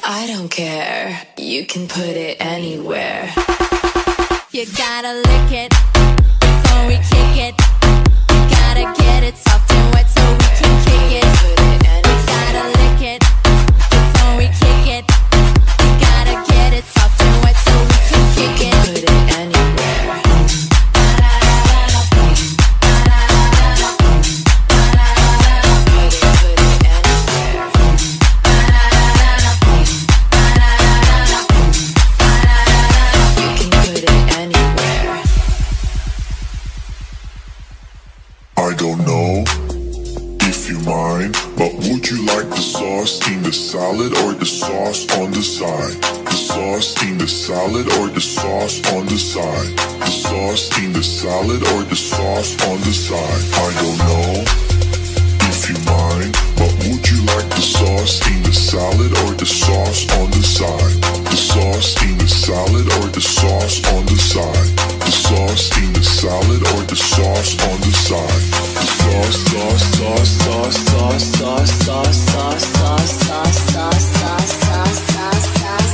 I don't care, you can put it anywhere. You gotta lick it before we kick it. You gotta get it soft and wet so we can kick it. You gotta lick it before we kick it. You gotta get it soft and wet so we can kick it. Put it anywhere. I don't know if you mind, but would you like the sauce in the salad or the sauce on the side? The sauce in the salad or the sauce on the side? The sauce in the salad or the sauce on the side? I don't know if you mind, but would you like the sauce in the salad or the sauce on the side? The sauce in the salad or the sauce on the side? The sauce in the salad or the sauce on the side? The sauce, sauce, sauce, sauce, sauce, sauce, sauce, sauce, sauce, sauce, sauce, sauce, sauce, sauce, sauce,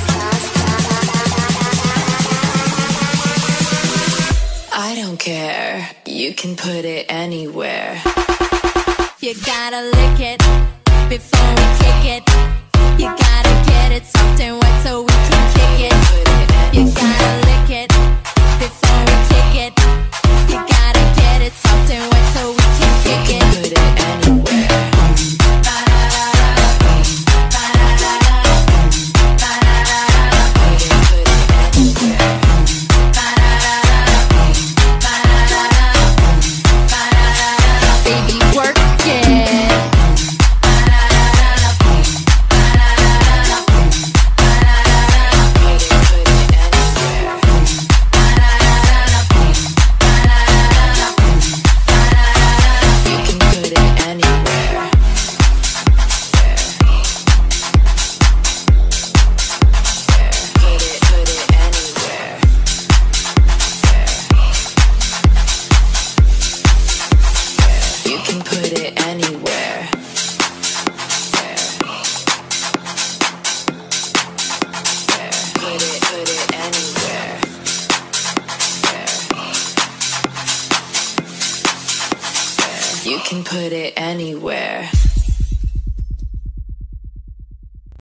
I don't care, you can put it anywhere. You gotta lick it before we kick it. You gotta get it soft and wet so we can kick it. You gotta lick it before we kick it. You gotta get it soft and wet so we can kick it. Put it anywhere. Baby, work it. You can put it anywhere. Put it anywhere. You can put it anywhere.